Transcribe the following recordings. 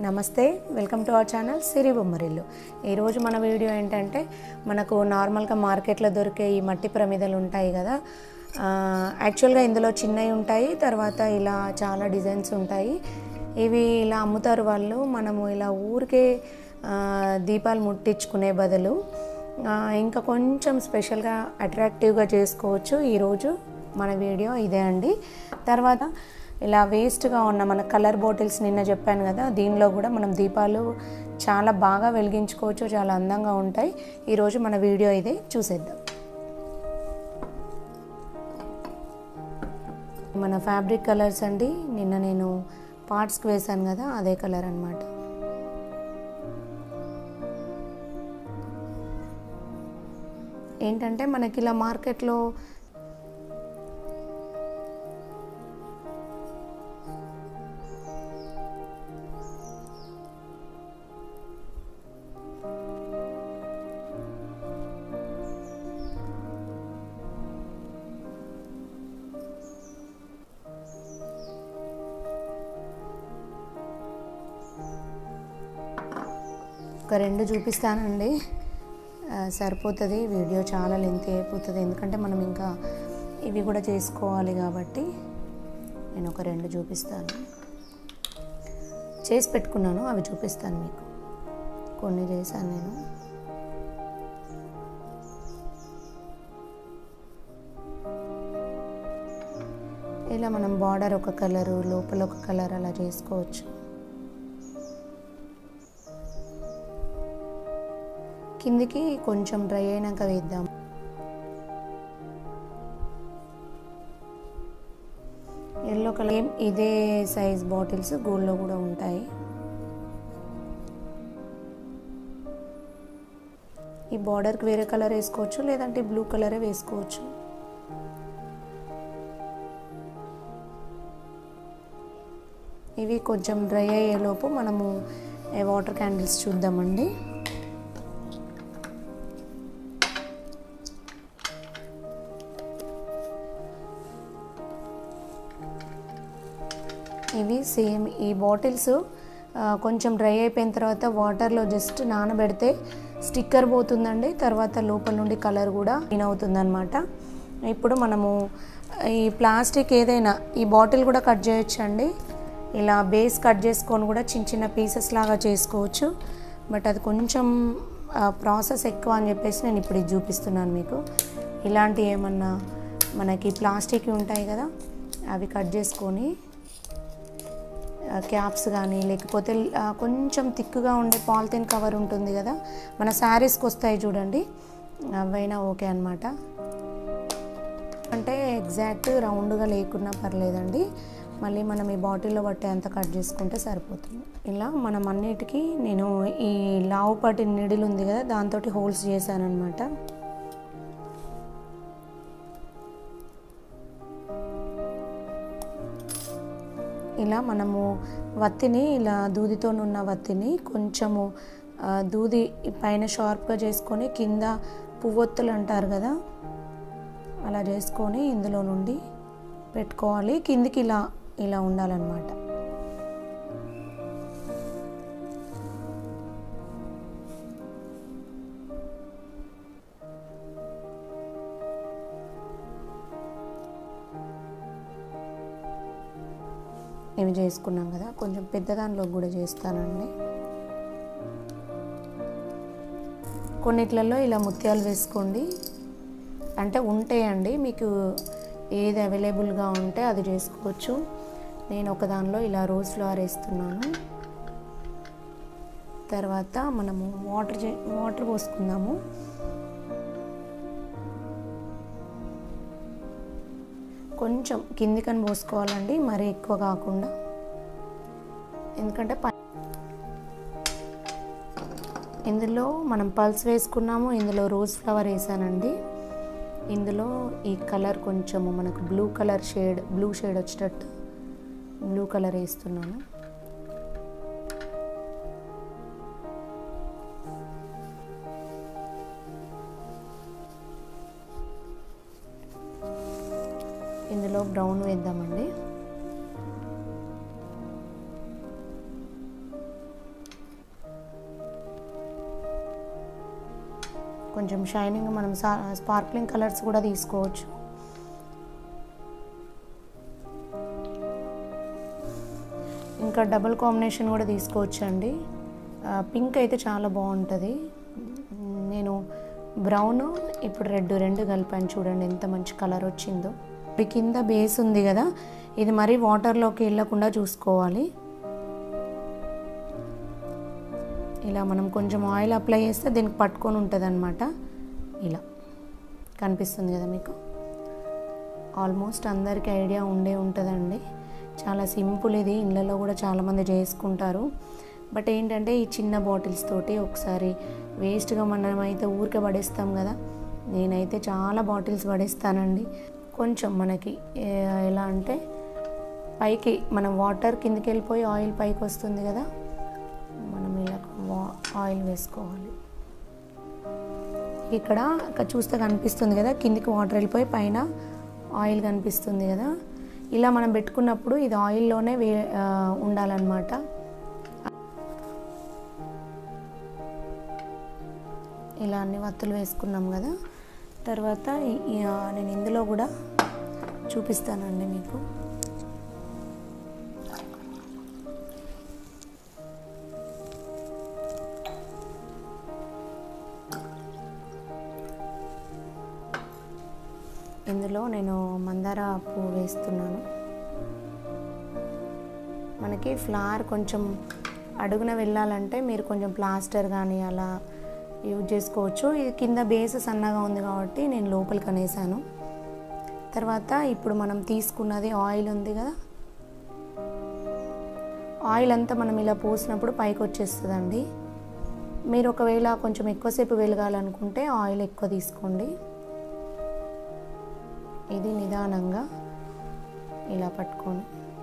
నమస్తే welcome to our channel Siri Bommarillu. ఈరోజు మన వీడియో ఏంటంటే మనకు నార్మల్గా మార్కెట్లో దొరికే ఈ మట్టి ప్రమిదలు ఉంటాయి కదా, యాక్చువల్గా ఇందులో చిన్నవి ఉంటాయి, తర్వాత ఇలా చాలా డిజైన్స్ ఉంటాయి. ఇవి ఇలా అమ్ముతారు వాళ్ళు. మనము ఇలా ఊరికే దీపాలు ముట్టించుకునే బదులు ఇంకా కొంచెం స్పెషల్గా అట్రాక్టివ్గా చేసుకోవచ్చు. ఈరోజు మన వీడియో ఇదే అండి. తర్వాత ఇలా వేస్ట్గా ఉన్న మన కలర్ బాటిల్స్ నిన్న చెప్పాను కదా, దీనిలో కూడా మనం దీపాలు చాలా బాగా వెలిగించుకోవచ్చు, చాలా అందంగా ఉంటాయి. ఈరోజు మన వీడియో ఇదే, చూసేద్దాం. మన ఫ్యాబ్రిక్ కలర్స్ అండి, నిన్న నేను పార్ట్స్కి వేసాను కదా, అదే కలర్ అన్నమాట. ఏంటంటే మనకి ఇలా మార్కెట్లో ఒక 2 చూపిస్తానండి, సరిపోతుంది. వీడియో చాలా లెంత్ అయిపోతుంది, ఎందుకంటే మనం ఇంకా ఇవి కూడా చేసుకోవాలి కాబట్టి. నేను ఒక 2 చూపిస్తాను, చేసి పెట్టుకున్నాను, అవి చూపిస్తాను మీకు. కొన్ని చేశాను నేను. ఇలా మనం బార్డర్ ఒక కలరు, లోపల ఒక కలర్ అలా చేసుకోవచ్చు. కిందికి కొంచెం డ్రై అయినాక వేద్దాం. ఎల్లో కలర్ ఇదే సైజ్ బాటిల్స్ గోల్డ్లో కూడా ఉంటాయి. ఈ బార్డర్కి వేరే కలర్ వేసుకోవచ్చు, లేదంటే బ్లూ కలరే వేసుకోవచ్చు. ఇవి కొంచెం డ్రై అయ్యేలోపు మనము వాటర్ క్యాండిల్స్ చూద్దామండి. ఇవి సేమ్ ఈ బాటిల్స్ కొంచెం డ్రై అయిపోయిన తర్వాత వాటర్లో జస్ట్ నానబెడితే స్టిక్కర్ పోతుందండి, తర్వాత లోపల నుండి కలర్ కూడా క్లీన్ అవుతుందన్నమాట. ఇప్పుడు మనము ఈ ప్లాస్టిక్ ఏదైనా ఈ బాటిల్ కూడా కట్ చేయొచ్చండి. ఇలా బేస్ కట్ చేసుకొని కూడా చిన్న చిన్న పీసెస్ లాగా చేసుకోవచ్చు. బట్ అది కొంచెం ప్రాసెస్ ఎక్కువ అని చెప్పేసి నేను ఇప్పుడు ఇది చూపిస్తున్నాను మీకు. ఇలాంటి ఏమన్నా మనకి ప్లాస్టిక్ ఉంటాయి కదా, అవి కట్ చేసుకొని క్యాప్స్ కానీ, లేకపోతే కొంచెం థిక్గా ఉండే పాలిథిన్ కవర్ ఉంటుంది కదా, మన శారీస్కి వస్తాయి చూడండి, అవైనా ఓకే అన్నమాట. అంటే ఎగ్జాక్ట్ రౌండ్గా లేకున్నా పర్లేదండి, మళ్ళీ మనం ఈ బాటిల్లో పట్టే అంత కట్ చేసుకుంటే సరిపోతుంది. ఇలా మనం అన్నిటికీ నేను ఈ లావుపాటి నీడిల్ ఉంది కదా, దాంతో హోల్స్ చేశాను అన్నమాట. ఇలా మనము వత్తిని, ఇలా దూదితో ఉన్న వత్తిని కొంచెము దూది పైన షార్ప్గా చేసుకొని, కింద పువ్వొత్తులు అంటారు కదా, అలా చేసుకొని ఇందులో నుండి పెట్టుకోవాలి. కిందికి ఇలా ఇలా ఉండాలన్నమాట. ఇవి చేసుకున్నాం కదా, కొంచెం పెద్ద దానిలో కూడా చేస్తానండి. కొన్నిట్లలో ఇలా ముత్యాలు వేసుకోండి, అంటే ఉంటాయండి, మీకు ఏది అవైలబుల్గా ఉంటే అది చేసుకోవచ్చు. నేను ఒక దానిలో ఇలా రోజ్ ఫ్లవర్ వేస్తున్నాను. తర్వాత మనము వాటర్ పోసుకుందాము. కొంచెం కిందికని పోసుకోవాలండి, మరీ ఎక్కువ కాకుండా, ఎందుకంటే ఇందులో మనం పల్స్ వేసుకున్నాము, ఇందులో రోజ్ ఫ్లవర్ వేసానండి. ఇందులో ఈ కలర్ కొంచెము మనకు బ్లూ షేడ్ వచ్చేటట్టు బ్లూ కలర్ వేస్తున్నాను. ఇందులో బ్రౌన్ వేద్దామండి. కొంచెం షైనింగ్ మనం స్పార్క్లింగ్ కలర్స్ కూడా తీసుకోవచ్చు. ఇంకా డబుల్ కాంబినేషన్ కూడా తీసుకోవచ్చు అండి. పింక్ అయితే చాలా బాగుంటుంది. నేను బ్రౌన్ ఇప్పుడు రెడ్ రెండు కలిపాను. చూడండి ఎంత మంచి కలర్ వచ్చిందో. ఇది కింద బేస్ ఉంది కదా, ఇది మరీ వాటర్లోకి వెళ్ళకుండా చూసుకోవాలి. ఇలా మనం కొంచెం ఆయిల్ అప్లై చేస్తే దీనికి పట్టుకొని ఉంటుంది అన్నమాట. ఇలా కనిపిస్తుంది కదా మీకు. ఆల్మోస్ట్ అందరికీ ఐడియా ఉండే ఉంటుందండి. చాలా సింపుల్ ఇది, ఇళ్ళలో కూడా చాలామంది చేసుకుంటారు. బట్ ఏంటంటే ఈ చిన్న బాటిల్స్ తోటి ఒకసారి వేస్ట్గా మనమైతే ఊరికే పడేస్తాం కదా. నేనైతే చాలా బాటిల్స్ పడేస్తానండి. కొంచెం మనకి ఎలా అంటే పైకి మనం వాటర్ కిందికి వెళ్ళిపోయి ఆయిల్ పైకి వస్తుంది కదా, మనం ఇలా ఆయిల్ వేసుకోవాలి. ఇక్కడ చూస్తే కనిపిస్తుంది కదా, కిందికి వాటర్ వెళ్ళిపోయి పైన ఆయిల్ కనిపిస్తుంది కదా. ఇలా మనం పెట్టుకున్నప్పుడు ఇది ఆయిల్లోనే ఉండాలన్నమాట. ఇలా అన్ని వత్తులు వేసుకున్నాం కదా. తర్వాత నేను ఇందులో కూడా చూపిస్తానండి మీకు. ఇందులో నేను మందార పువ్వు వేస్తున్నాను. మనకి ఫ్లవర్ కొంచెం అడుగున వెళ్ళాలంటే మీరు కొంచెం ప్లాస్టర్ కానీ అలా యూజ్ చేసుకోవచ్చు. ఇది కింద బేస్ సన్నగా ఉంది కాబట్టి నేను లోపలికి అనేసాను. తర్వాత ఇప్పుడు మనం తీసుకున్నది ఆయిల్ ఉంది కదా, ఆయిల్ అంతా మనం ఇలా పోసినప్పుడు పైకి వచ్చేస్తుందండి. మీరు ఒకవేళ కొంచెం ఎక్కువసేపు వెలగాలనుకుంటే ఆయిల్ ఎక్కువ తీసుకోండి. ఇది నిదానంగా ఇలా పట్టుకొని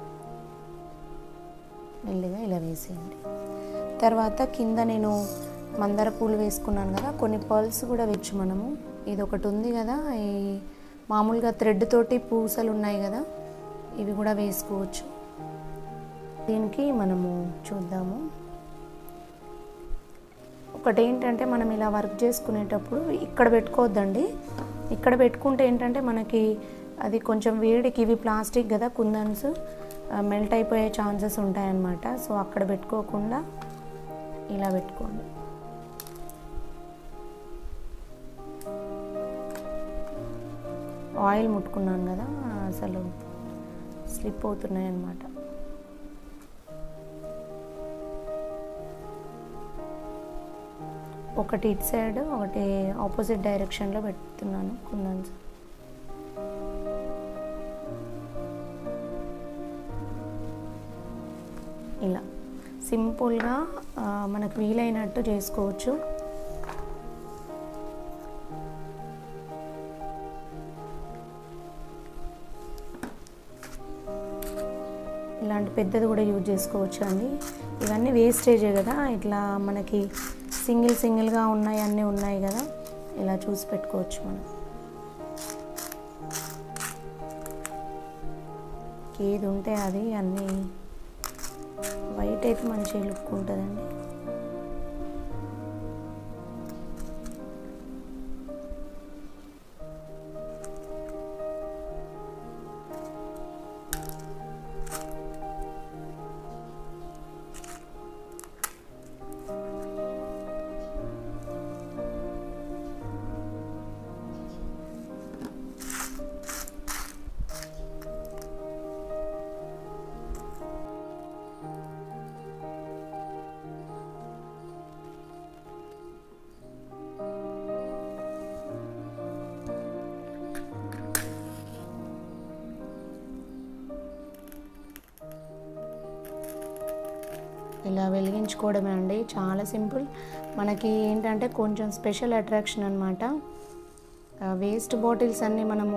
మెల్లిగా ఇలా వేసేయండి. తర్వాత కింద నేను మందార పూలు వేసుకున్నాను కదా, కొన్ని పర్ల్స్ కూడా వేయచ్చు మనము. ఇది ఒకటి ఉంది కదా, ఈ మామూలుగా థ్రెడ్ తోటి పూసలు ఉన్నాయి కదా, ఇవి కూడా వేసుకోవచ్చు. దీనికి మనము చూద్దాము. ఒకటి ఏంటంటే మనం ఇలా వర్క్ చేసుకునేటప్పుడు ఇక్కడ పెట్టుకోవద్దండి. ఇక్కడ పెట్టుకుంటే ఏంటంటే మనకి అది కొంచెం వేడికి, ఇవి ప్లాస్టిక్ కదా కుందన్స్, మెల్ట్ అయిపోయే ఛాన్సెస్ ఉంటాయన్నమాట. సో అక్కడ పెట్టుకోకుండా ఇలా పెట్టుకోండి. ఆయిల్ ముట్టుకున్నాను కదా, అసలు స్లిప్ అవుతున్నాయి అన్నమాట. ఒకటి ఇటు సైడ్, ఒకటి ఆపోజిట్ డైరెక్షన్లో పెడుతున్నాను కుందన్స్. ఇలా సింపుల్గా మనకు వీలైనట్టు చేసుకోవచ్చు. ఇలాంటి పెద్దది కూడా యూజ్ చేసుకోవచ్చు అండి. ఇవన్నీ వేస్టేజే కదా, ఇట్లా మనకి సింగిల్గా ఉన్నాయి, అన్నీ ఉన్నాయి కదా, ఇలా చూసి పెట్టుకోవచ్చు మనం. ఏది ఉంటే అది, అన్నీ వైట్ అయితే మంచి లుక్ ఉంటుందండి. ఇలా వెలిగించుకోవడమే అండి, చాలా సింపుల్. మనకి ఏంటంటే కొంచెం స్పెషల్ అట్రాక్షన్ అన్నమాట. వేస్ట్ బాటిల్స్ అన్నీ మనము,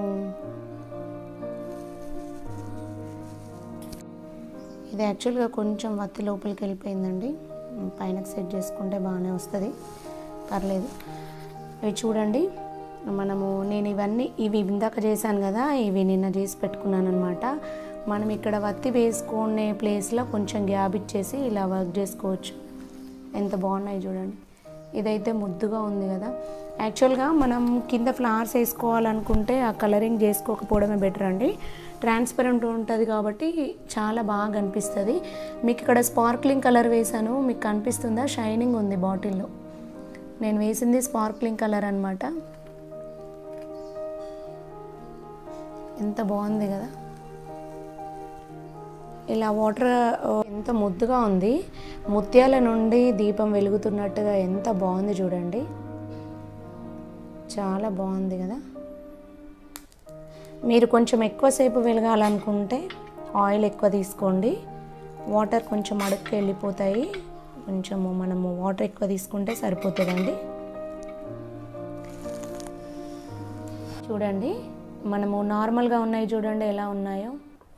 ఇది యాక్చువల్గా కొంచెం వత్తి లోపలికి వెళ్ళిపోయిందండి. పైనకి సెట్ చేసుకుంటే బాగానే వస్తుంది, పర్లేదు. ఇవి చూడండి, నేను ఇవి ఇందాక చేశాను కదా, ఇవి నిన్న చేసి పెట్టుకున్నాను అనమాట. మనం ఇక్కడ వత్తి వేసుకునే ప్లేస్లో కొంచెం గ్యాప్ ఇచ్చేసి ఇలా వర్క్ చేసుకోవచ్చు. ఎంత బాగున్నాయి చూడండి. ఇదైతే ముద్దుగా ఉంది కదా. యాక్చువల్గా మనం కింద ఫ్లవర్స్ వేసుకోవాలనుకుంటే ఆ కలరింగ్ చేసుకోకపోవడమే బెటర్ అండి. ట్రాన్స్పరెంట్ ఉంటుంది కాబట్టి చాలా బాగా కనిపిస్తుంది. మీకు ఇక్కడ స్పార్క్లింగ్ కలర్ వేసాను, మీకు కనిపిస్తుందా? షైనింగ్ ఉంది బాటిల్లో. నేను వేసింది స్పార్క్లింగ్ కలర్ అనమాట. ఎంత బాగుంది కదా. ఇలా వాటర్ ఎంత ముద్దుగా ఉంది. ముత్యాల నుండి దీపం వెలుగుతున్నట్టుగా ఎంత బాగుంది చూడండి. చాలా బాగుంది కదా. మీరు కొంచెం ఎక్కువసేపు వెలగాలనుకుంటే ఆయిల్ ఎక్కువ తీసుకోండి. వాటర్ కొంచెం అడుక్కి వెళ్ళిపోతాయి. కొంచెము మనము వాటర్ ఎక్కువ తీసుకుంటే సరిపోతుందండి. చూడండి, మనము నార్మల్గా ఉన్నాయి చూడండి ఎలా ఉన్నాయో,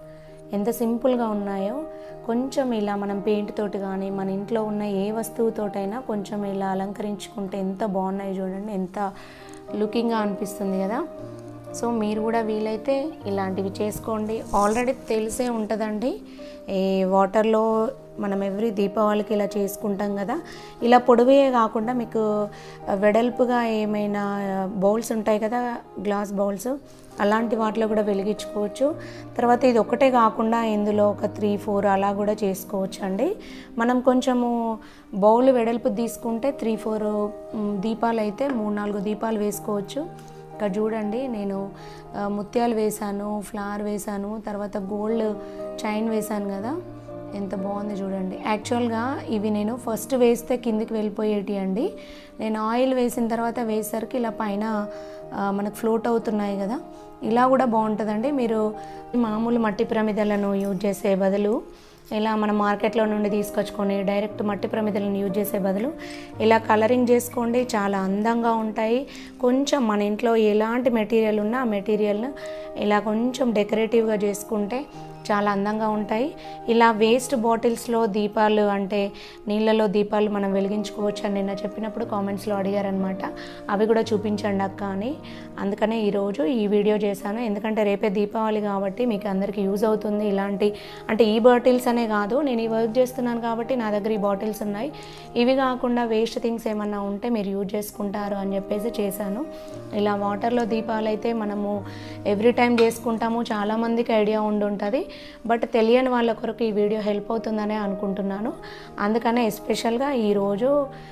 ఎంత సింపుల్గా ఉన్నాయో. కొంచెం ఇలా మనం పెయింట్ తోటి కానీ మన ఇంట్లో ఉన్న ఏ వస్తువుతోటైనా కొంచెం ఇలా అలంకరించుకుంటే ఎంత బాగున్నాయి చూడండి. ఎంత లుకింగ్గా అనిపిస్తుంది కదా. సో మీరు కూడా వీలైతే ఇలాంటివి చేసుకోండి. ఆల్రెడీ తెలిసే ఉంటుందండి, ఈ వాటర్లో మనం ఎవ్రీ దీపావళికి ఇలా చేసుకుంటాం కదా. ఇలా పొడవే కాకుండా మీకు వెడల్పుగా ఏమైనా బౌల్స్ ఉంటాయి కదా, గ్లాస్ బౌల్స్, అలాంటి వాటిలో కూడా వెలిగించుకోవచ్చు. తర్వాత ఇది ఒకటే కాకుండా ఇందులో ఒక 3-4 అలా కూడా చేసుకోవచ్చు అండి. మనం కొంచెము బౌల్ వెడల్పు తీసుకుంటే 3-4 దీపాలు అయితే 3-4 దీపాలు వేసుకోవచ్చు. ఇక్కడ చూడండి, నేను ముత్యాలు వేసాను, ఫ్లవర్ వేసాను, తర్వాత గోల్డ్ చైన్ వేసాను కదా. ఎంత బాగుంది చూడండి. యాక్చువల్గా ఇవి నేను ఫస్ట్ వేస్తే కిందికి వెళ్ళిపోయేటి అండి. నేను ఆయిల్ వేసిన తర్వాత వేసేసరికి ఇలా పైన మనకు ఫ్లోట్ అవుతున్నాయి కదా. ఇలా కూడా బాగుంటుందండి. మీరు మామూలు మట్టి ప్రమిదలను యూజ్ చేసే బదులు, ఇలా మన మార్కెట్లో నుండి తీసుకొచ్చుకొని డైరెక్ట్ మట్టి ప్రమిదలను యూజ్ చేసే బదులు ఇలా కలరింగ్ చేసుకోండి. చాలా అందంగా ఉంటాయి. కొంచెం మన ఇంట్లో ఎలాంటి మెటీరియల్ ఉన్నా ఆ మెటీరియల్ను ఇలా కొంచెం డెకరేటివ్గా చేసుకుంటే చాలా అందంగా ఉంటాయి. ఇలా వేస్ట్ బాటిల్స్లో దీపాలు, అంటే నీళ్ళలో దీపాలు మనం వెలిగించుకోవచ్చు అని నిన్న చెప్పినప్పుడు కామెంట్స్లో అడిగారనమాట. అవి కూడా చూపించండి అక్క అని. అందుకనే ఈరోజు ఈ వీడియో చేశాను. ఎందుకంటే రేపే దీపావళి కాబట్టి మీకు అందరికీ యూజ్ అవుతుంది. ఇలాంటి అంటే ఈ బాటిల్స్ అనే కాదు, నేను ఈ వర్క్ చేస్తున్నాను కాబట్టి నా దగ్గర ఈ బాటిల్స్ ఉన్నాయి. ఇవి కాకుండా వేస్ట్ థింగ్స్ ఏమన్నా ఉంటే మీరు యూజ్ చేసుకుంటారు అని చెప్పేసి చేశాను. ఇలా వాటర్లో దీపాలు అయితే మనము ఎవ్రీ టైం చేసుకుంటాము. చాలామందికి ఐడియా ఉండుంటుంది, బట్ తెలియని వాళ్ళ కొరకు ఈ వీడియో హెల్ప్ అవుతుందనే అనుకుంటున్నాను. అందుకనే ఎస్పెషల్గా ఈరోజు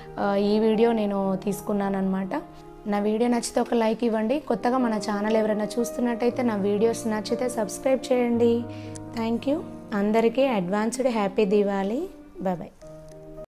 ఈ వీడియో నేను తీసుకున్నాను అనమాట. నా వీడియో నచ్చితే ఒక లైక్ ఇవ్వండి. కొత్తగా మన ఛానల్ ఎవరైనా చూస్తున్నట్టయితే నా వీడియోస్ నచ్చితే సబ్స్క్రైబ్ చేయండి. Thank you. అందరికీ advanced happy Diwali. Bye bye.